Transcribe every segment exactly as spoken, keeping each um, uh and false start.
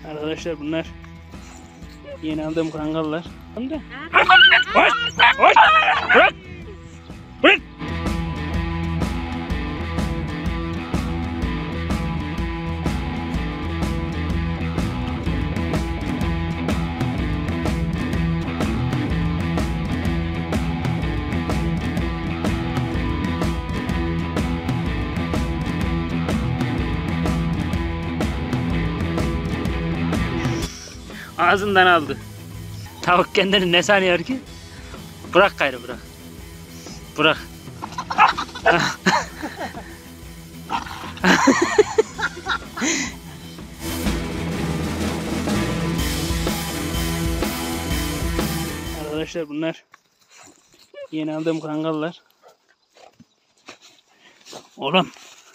Arkadaşlar bunlar yeni aldığım kangallar. Hoş! Hoş! Bırak! Bırak! Ağzından aldı. Tavuk kendini ne sanıyor ki? Bırak gayrı bırak. Bırak. Arkadaşlar bunlar yeni aldığım kangallar. Oğlum.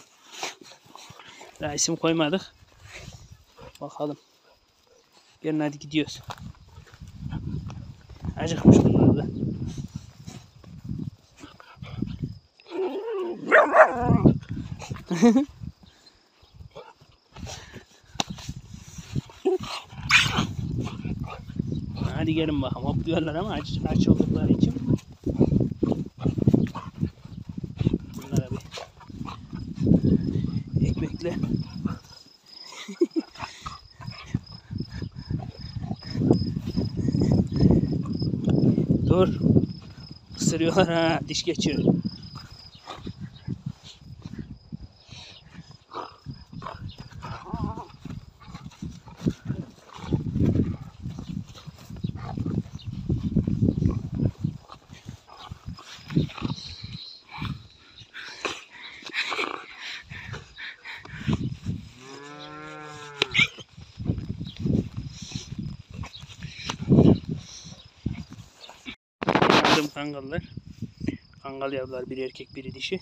Daha isim koymadık. Bakalım. Gelin hadi gidiyoruz. Acıkmış bunlar da. Hadi gelin bakalım. Hopluyorlar ama aç, aç oldukları için. Bunlara bir ekmekle. Dur. Isırıyorlar ha. Diş geçiyor. Kangallar. Kangal yavrular, bir erkek biri dişi.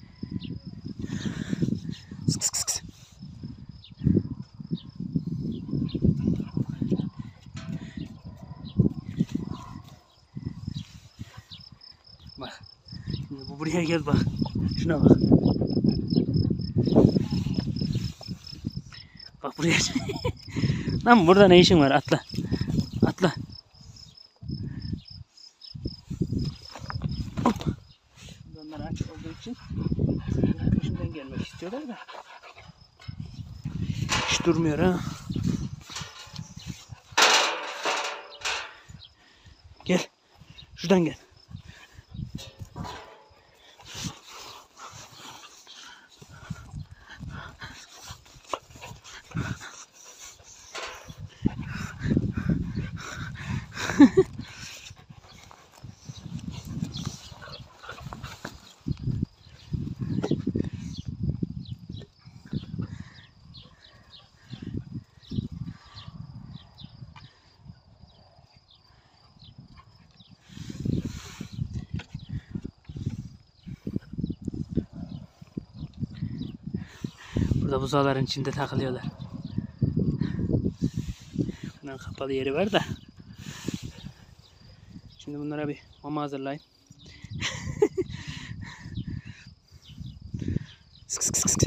Sık sık sık. Bak. Şimdi bu buraya gel bak. Şuna bak. Bak buraya. Lan burada ne işin var? Atla. Atla. Aç olduğu için peşimden gelmek istiyorlar da hiç durmuyor ha. Gel. Şuradan gel. Burada buzağların içinde takılıyorlar. Bunların kapalı yeri var da. Şimdi bunlara bir mama hazırlayayım. Sık sık sık sık.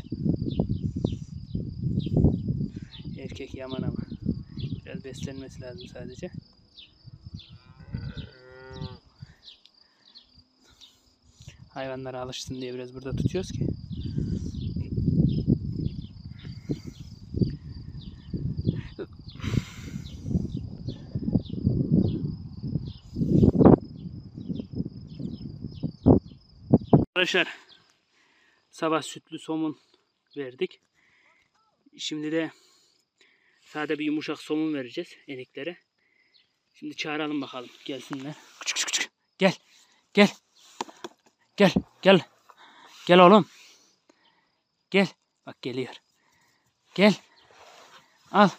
Erkek yaman ama. Biraz beslenmesi lazım sadece. Hayvanlara alışsın diye biraz burada tutuyoruz ki. Arkadaşlar sabah sütlü somun verdik. Şimdi de sade bir yumuşak somun vereceğiz eniklere. Şimdi çağıralım bakalım gelsinler. Küçük küçük küçük. Gel. Gel. Gel. Gel. Gel oğlum. Gel. Bak geliyor. Gel. Al.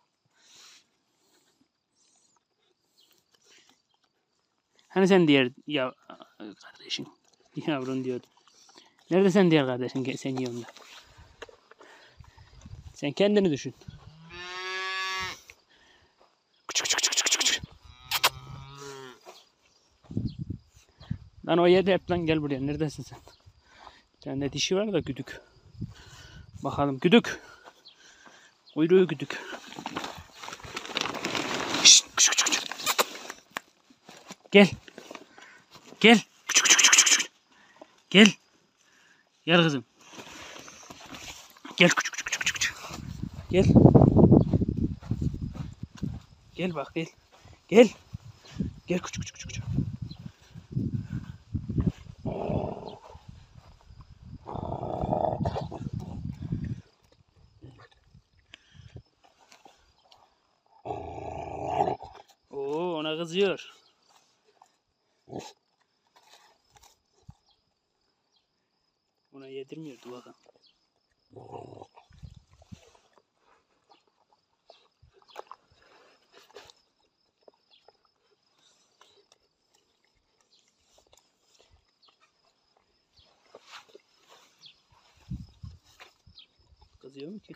Hani sen diğer ya kardeşin. Yavrun diyordum. Nerede sen diğer kardeşin? Sen yiyorsun da. Sen kendini düşün. Küçük küçük küçük küçük küçük. Lan o yerde hep lan, gel buraya. Neredesin sen? Sende dişi var da güdük. Bakalım güdük. Kuyruğu güdük. Gel. Gel. Küçük küçük küçük küçük. Gel. Gel kızım. Gel küçük küçük küçük küçük. Gel. Gel bak gel. Gel. Gel küçük küçük küçük. Oo, ona kızıyor. Ona yedirmiyordu bakalım. Kızıyor mu ki?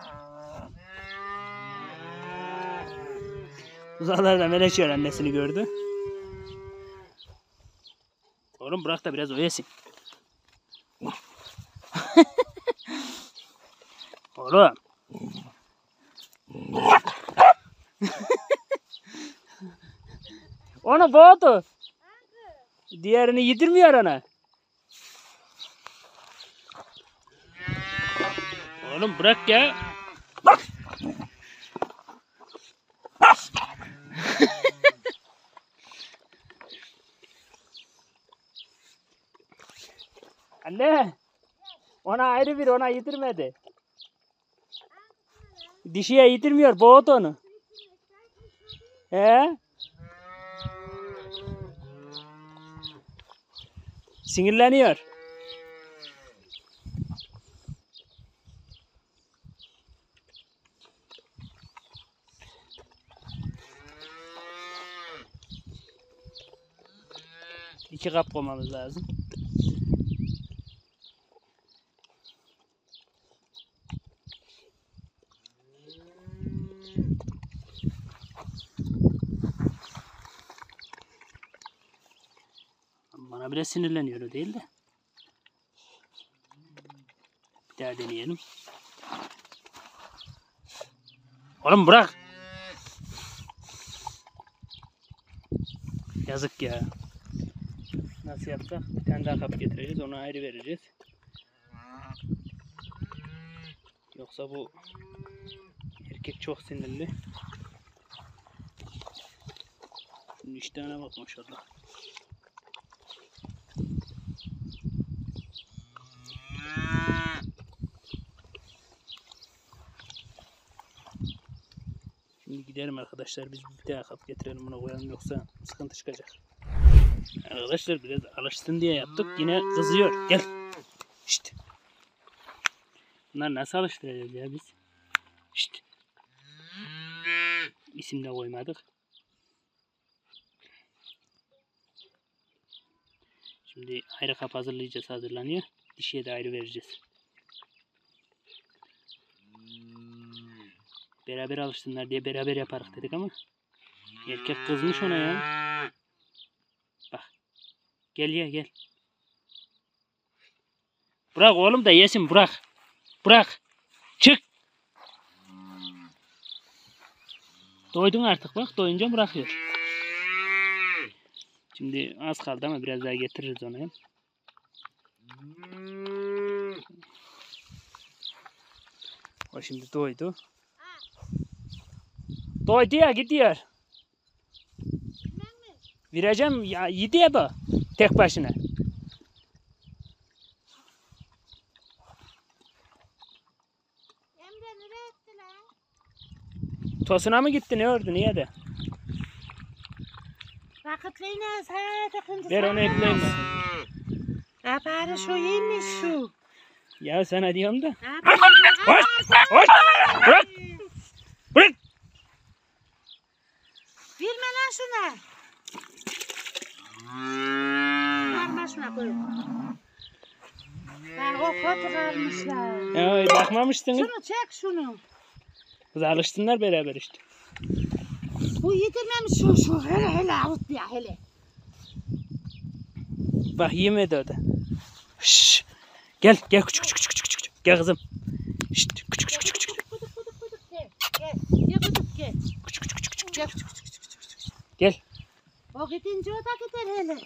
Uzaklarda meleşiyor, annesini gördü. Oğlum bırak da biraz o yesin. Oğlum. Onu boğdu. Diğerini yedirmiyor ona. Oğlum bırak ya. Anne. Ona ayrı bir, ona yedirmedi. Dişiye yedirmiyor, boğdu onu. He? Sinirleniyor. İki kap koymamız lazım. Bana bile sinirleniyor, o değil de. Bir daha deneyelim. Oğlum bırak. Yazık ya. Nasıl yapsak? Bir tane daha kap getireceğiz. Ona ayrı vereceğiz. Yoksa bu erkek çok sinirli. Şimdi iştahına bak maşallah. Şimdi gidelim arkadaşlar, biz bir daha kap getirelim, buna koyalım, yoksa sıkıntı çıkacak. Arkadaşlar biraz alışsın diye yaptık, yine kızıyor. Gel. Şşt. Bunlar nasıl alıştıracağız ya biz? Şşt. İsim de koymadık. Şimdi ayrı kap hazırlayacağız, hazırlanıyor. Dişiye de ayrı vereceğiz. Beraber alışsınlar diye beraber yaparız dedik ama erkek kızmış ona ya. Bak. Gel ya gel. Bırak oğlum da yesin, bırak. Bırak. Çık. Doydun artık bak. Doyunca bırakıyor. Şimdi az kaldı ama biraz daha getiririz onu. O şimdi doydu. Doydu ya, gidiyor. Vereceğim ya, yedi ya bu. Tek başına. Emre nereye gitti lan? Tosuna mı gitti, ne ördü, niye de? Vakıtlıyla sana takıntı. Ver onu ekleyeyim. Ha bari şu yemiş şu. Ya sana diyorum da. Ha Hoş! Hoş! Bırak! Bırak! Verme lan şuna. Verme şuna koy. Bak o kötü kalmışlar. Ya bakmamıştınız. Şunu çek şunu. Kız alışsınlar beraber işte. Bu yedirmemiş şu şu. Hele hele avut ya hele. Bak yemedi o da. Şşş. Gel gel küçük küçük küçük küçük küçük. Gel kızım. Şşt küçük küçük küçük küçük. Kuduk kuduk kuduk gel. Gel. Gel kuduk gel. Küçük küçük küçük küçük. Gel küçük küçük küçük küçük. Gel. O gidince o da gider hele.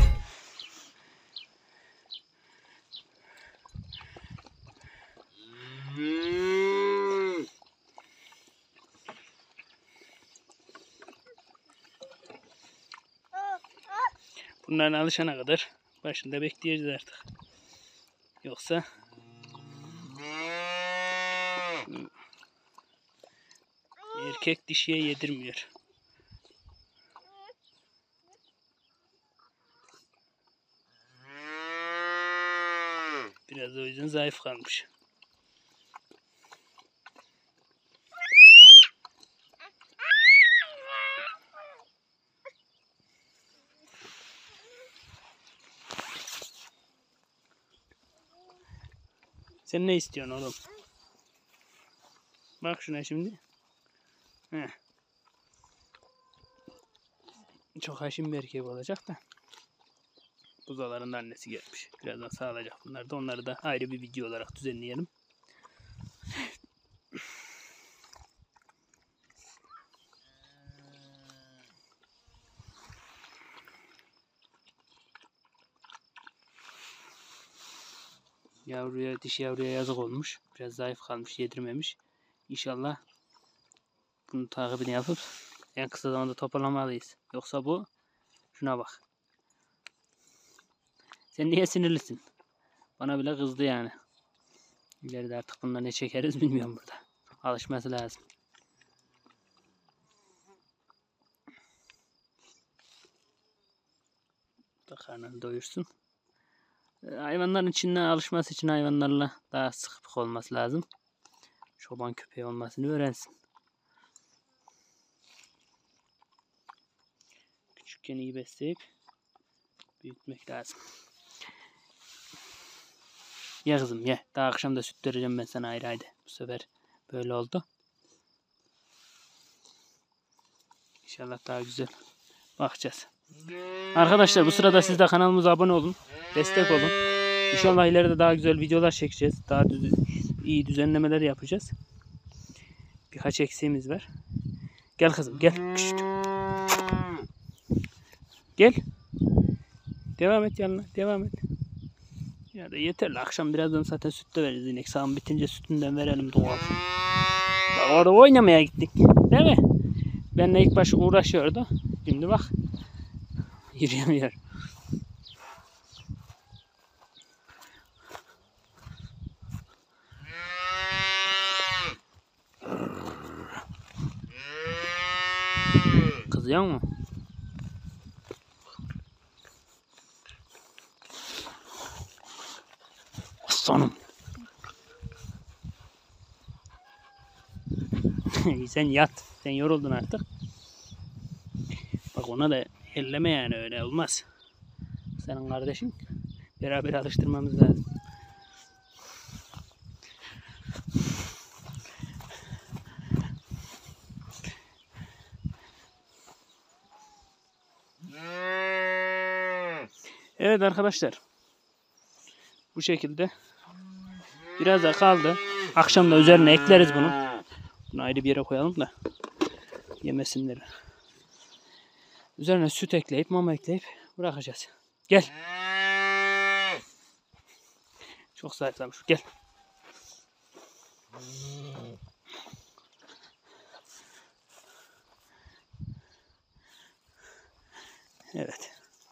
Bunların alışana kadar başında bekleyeceğiz artık. Yoksa erkek dişiye yedirmiyor. Biraz o yüzden zayıf kalmış. Sen ne istiyorsun oğlum? Bak şuna şimdi. Heh. Çok haşin bir erkek olacak da. Buzaların da annesi gelmiş. Birazdan sağlayacak bunlar da. Onları da ayrı bir video olarak düzenleyelim. Yavruya, dişi yavruya yazık olmuş. Biraz zayıf kalmış, yedirmemiş. İnşallah bunun takibini yapıp en kısa zamanda toparlamalıyız. Yoksa bu, şuna bak. Sen niye sinirlisin? Bana bile kızdı yani. İleride artık bununla ne çekeriz bilmiyorum burada. Alışması lazım. Da karnını doyursun. Hayvanların içine alışması için hayvanlarla daha sıkı olması lazım. Çoban köpeği olmasını öğrensin. Küçükken iyi besleyip büyütmek lazım. Ye kızım ye. Daha akşam da süt vereceğim ben sana ayrı ayrı. Bu sefer böyle oldu. İnşallah daha güzel bakacağız. Arkadaşlar bu sırada siz de kanalımıza abone olun. Destek olun. İnşallah ileride daha güzel videolar çekeceğiz. Daha düz iyi düzenlemeler yapacağız. Birkaç eksiğimiz var. Gel kızım gel. Kışt. Gel. Devam et yanına. Devam et. Ya da yeterli. Akşam birazdan zaten süt de veririz. İnek sağım bitince sütünden verelim doğalsın. Bak orada oynamaya gittik. Değil mi? Benimle ilk başı uğraşıyordu. Şimdi bak. Yürüyemiyor. Kızıyor mu? Aslanım. Sen yat. Sen yoruldun artık. Bak ona da elleme yani öyle olmaz. Senin kardeşin. Beraber alıştırmamız lazım. Evet arkadaşlar. Bu şekilde. Biraz da kaldı. Akşam da üzerine ekleriz bunu. Bunu ayrı bir yere koyalım da yemesinler. Üzerine süt ekleyip mama ekleyip bırakacağız. Gel. Çok zayıflamış. Gel. Evet.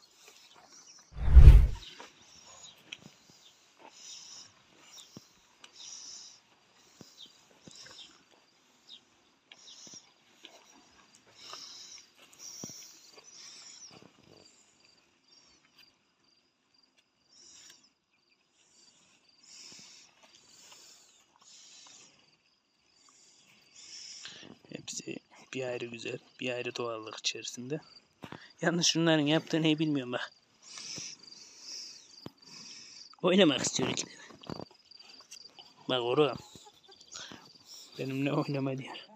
Hepsi bir ayrı güzel, bir ayrı doğallık içerisinde. Yalnız şunların yaptığı neyi bilmiyorum bak. Oynamak istiyor ikili. Bak oğlum. Benimle oynama diyor.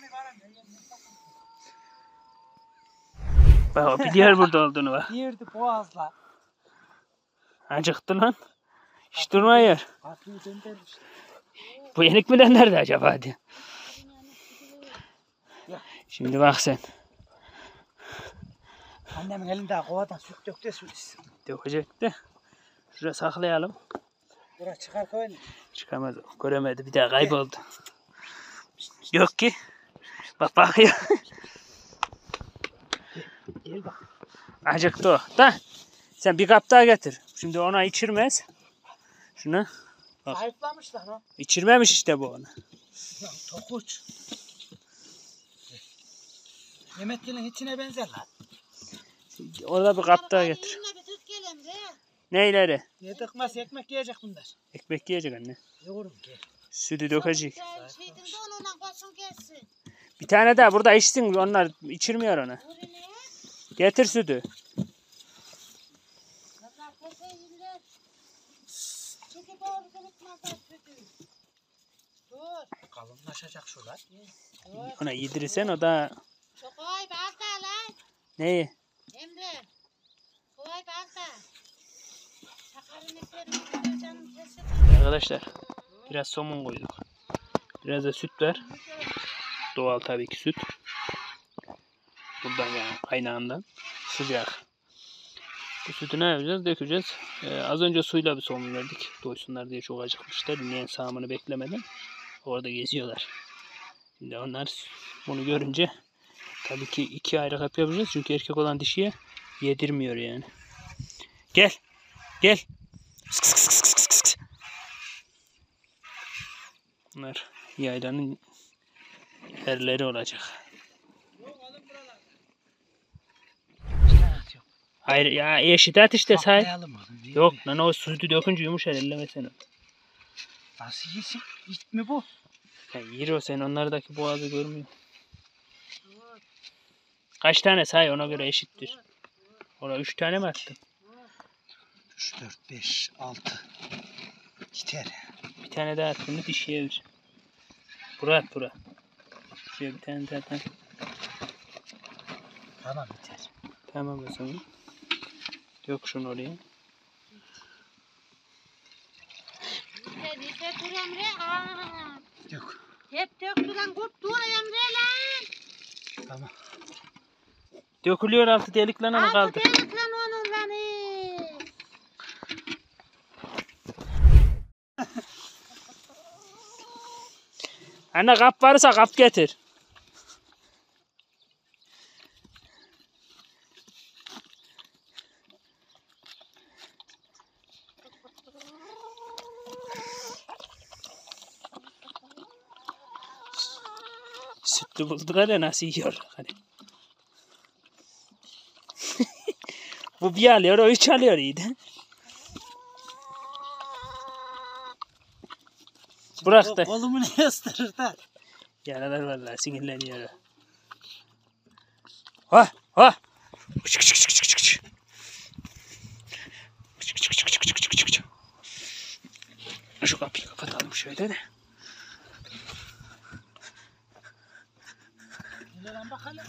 Bak o biliyor burada olduğunu bak. Yerdi boğazla. Acıktı lan. Hiç durmuyor. Akıyı döndürmüş. Bu yenik mi nerede acaba diye. Şimdi bak sen. Annemin elinde kovadan süt dök de süt içsin. Dökecek de. Şuraya saklayalım. Buraya çıkar koyun. Çıkamadı. Göremedi. Bir daha kayboldu. Yok ki. Bak bakıyor. Gel bak. Acıktı o. Da. Sen bir kap daha getir. Şimdi ona içirmez. Şunu. Bak. Zayıflamış lan o. İçirmemiş işte bu onu. Ya tokuç. Yemeklerin içine benzer lan. Orada bir kap daha getir. Yine bir tut gelin be. Neyleri? Niye tıkmaz ekmek yiyecek bunlar. Ekmek yiyecek anne. Yoğurum gel. Sütü dökecek. Şeydim de onunla koşun gelsin. Bir tane daha burada içsin. Onlar içirmiyor ona. Dur ne? Getir sütü. Bunlar keseyirler. Çünkü doğru kırıtmazlar sütü. Dur. Kalınlaşacak şular. Dur. Ona yedirirsen o da Çok koy balta lan. neyi? Emre. Koy balta. Sakarın iplerini canım kesin. Arkadaşlar biraz somun koyduk. Biraz da süt ver. Doğal tabii ki süt. Buradan yani kaynağından. Sıcak. Bu sütü ne yapacağız? Dökeceğiz. Ee, az önce suyla bir somun verdik. Doysunlar diye çok acıkmışlar. Dinleyen sağımını beklemeden. Orada geziyorlar. Şimdi onlar bunu görünce tabii ki iki ayrı kap yapacağız. Çünkü erkek olan dişiye yedirmiyor yani. Gel. Gel. Sık sık sık sık sık sık. Bunlar yaylanın erleri olacak. Hayır ya eşit at işte say. Saklayalım oğlum, değil Yok mi? lan o sütü dökünce yumuşar ellemesene. Nasıl yesin? İt mi bu? Ya yer o sen onlardaki boğazı görmüyor. Kaç tane say ona göre eşittir. Ona üç tane mi attın? üç, dört, beş, altı. Yeter. Bir tane daha attın mı dişiye ver. Bura at bura. Şuraya bir tane zaten. Tamam yeter. Tamam o zaman. Dök şunu oraya. Yeter yeter dur Emre. Aa. Yok. Hep döktü lan kurt dur Emre lan. Tamam. Dökülüyor altı delik lan onu Altı kaldır. delik lan onun lan. ee. Anne kap varsa kap getir. Sütlü buldular ya nasıl yiyor. Hani. Bu bir alıyor o üç alıyor iyiydi. Bırak da. Kolumu ne ısırır da? Yaralar vallahi sinirleniyor. Ha ha. Kıç kıç kıç kıç kıç. Kıç kıç kıç kıç kıç kıç kıç. Şu kapıyı kapatalım şöyle de. Gel lan bakalım.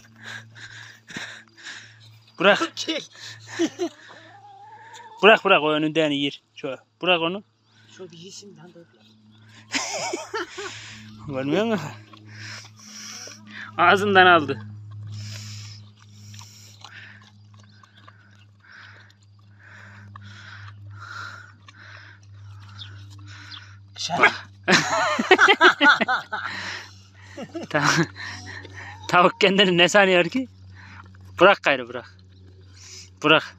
Bırak. Gel. Bırak bırak o önünden yer. Şu bırak onu. Şu bir yesin lan dur. Görmüyor musun? Ağzından aldı. Ta- Tavuk kendini ne sanıyor ki? Bırak gayrı bırak. Bırak.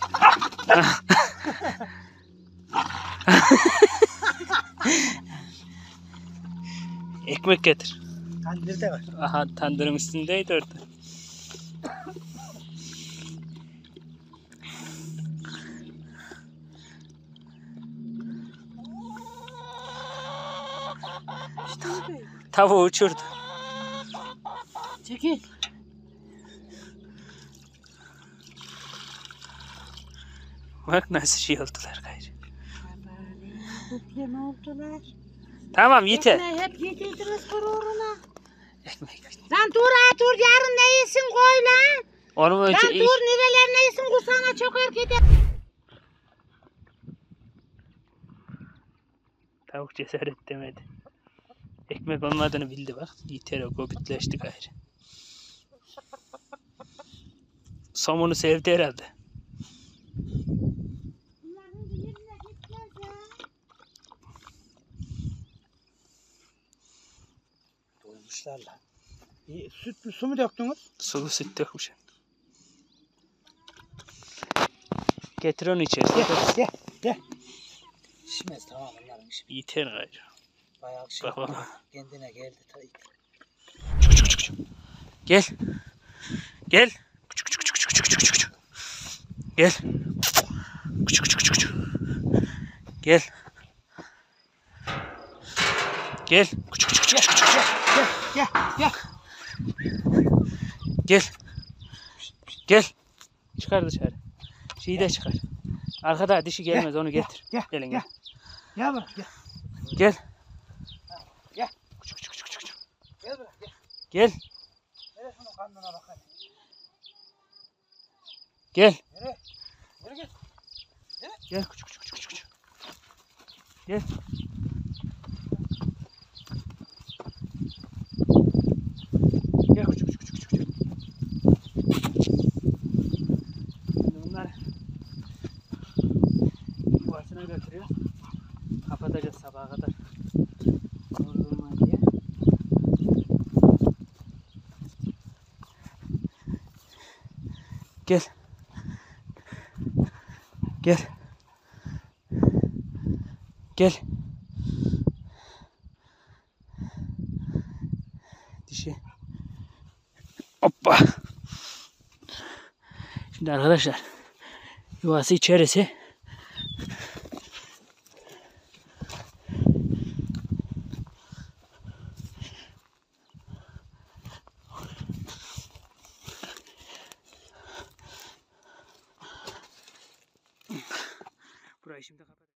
Ekmek getir. Tandır da var. Aha tandırın üstündeydi orada. Tavuğu uçurdu. Çekil. Bak nasıl şey oldular gayrı. Kutlama oldular. Tamam yeter. Ekmeği hep yedirdiniz gururuna. Ekmek. Lan dur ha dur yarın ne yesin koy lan. Onu Lan önce dur iş... nereler ne yesin kursana çok erkek. Tavuk cesaret demedi. Ekmek olmadığını bildi bak. Yeter o gobitleşti gayrı. Somonu sevdi herhalde. Bunların yerine gitmez ya. Doymuşlar lan. İyi, süt mü su mu döktünüz? Sulu süt dökmüş. Getir onu içeri. Gel gel gel. Şişmez tamam onların işi. Yeter gayrı. Bayağı şey Bak, bak. kendine geldi. Tabii. Çık çık çık çık. Gel. Gel. Küçük küçük küçük küçük küçük küçük. Gel. Küçük küçük küçük küçük. Gel. Gel. Küçük küçük küçük küçük. Gel gel. Gel. Gel. Çıkar dışarı. Şeyi de çıkar. Arkada dişi gelmez onu getir. Gel, Gelin gel. gel. Gel bırak gel. Gel. Gel. Küçük küçük küçük küçük. Gel bırak gel. Gel. Nereye şunun karnına bak hadi. Gel. Nereye? Nereye gel. Gel küçük küçük küçük küçük. Gel. Gel küçük küçük küçük küçük. Şimdi bunlar yuvasına götürüyor. Kapatacağız sabaha kadar. Yorulma diye. Gel. Gel. Gel. Dişi. Hoppa. Şimdi arkadaşlar yuvası içerisi burayı şimdi kapat.